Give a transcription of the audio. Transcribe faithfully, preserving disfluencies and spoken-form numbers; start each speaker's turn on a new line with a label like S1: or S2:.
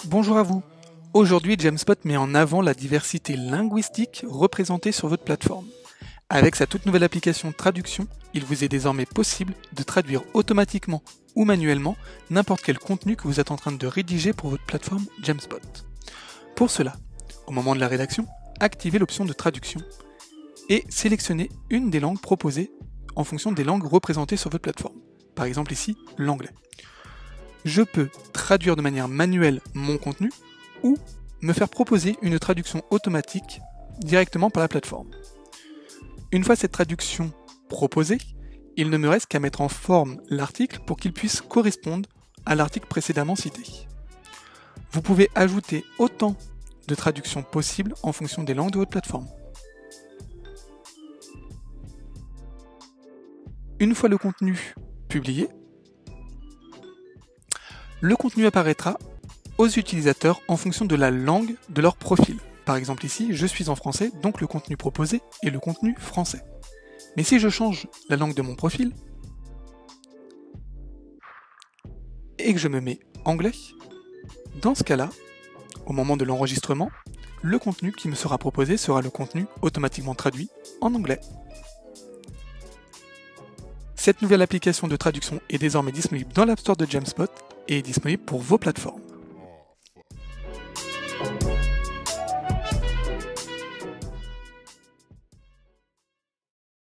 S1: Bonjour à vous. Aujourd'hui, Jamspot met en avant la diversité linguistique représentée sur votre plateforme. Avec sa toute nouvelle application Traduction, il vous est désormais possible de traduire automatiquement ou manuellement n'importe quel contenu que vous êtes en train de rédiger pour votre plateforme Jamspot. Pour cela, au moment de la rédaction, activez l'option de traduction et sélectionnez une des langues proposées en fonction des langues représentées sur votre plateforme. Par exemple ici, l'anglais. Je peux traduire de manière manuelle mon contenu ou me faire proposer une traduction automatique directement par la plateforme. Une fois cette traduction proposée, il ne me reste qu'à mettre en forme l'article pour qu'il puisse correspondre à l'article précédemment cité. Vous pouvez ajouter autant de traductions possibles en fonction des langues de votre plateforme. Une fois le contenu publié, le contenu apparaîtra aux utilisateurs en fonction de la langue de leur profil. Par exemple ici, je suis en français, donc le contenu proposé est le contenu français. Mais si je change la langue de mon profil et que je me mets anglais, dans ce cas-là, au moment de l'enregistrement, le contenu qui me sera proposé sera le contenu automatiquement traduit en anglais. Cette nouvelle application de traduction est désormais disponible dans l'App Store de Jamspot et est disponible pour vos plateformes.